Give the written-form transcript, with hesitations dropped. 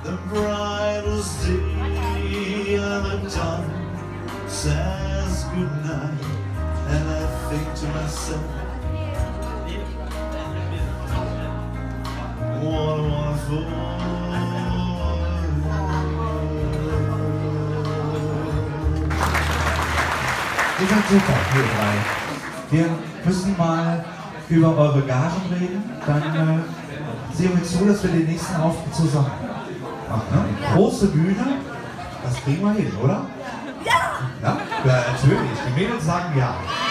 the brightest day of the dawn says goodnight, and I think to myself, what a wonderful Ihr seid super, ihr drei. Wir müssen mal über eure Gagen reden, dann sehen wir zu, dass wir den nächsten Auftritt zusammen machen. Ne? Große Bühne, das kriegen wir hin, oder? Ja! Ja, natürlich, die Mädels sagen ja.